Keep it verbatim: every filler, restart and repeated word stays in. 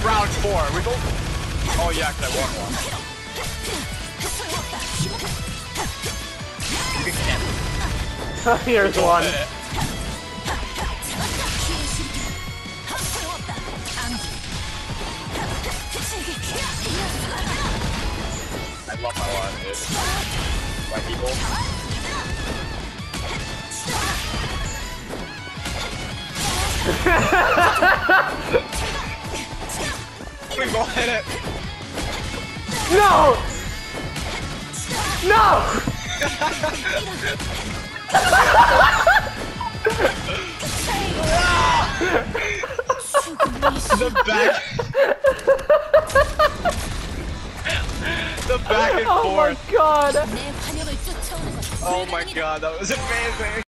round four. We both. Oh yeah, cause I won one. Here's one. I love my one, dude. White people. We both hit it. No! No! The back. The back and Oh forth. my god! Oh my god, that was amazing.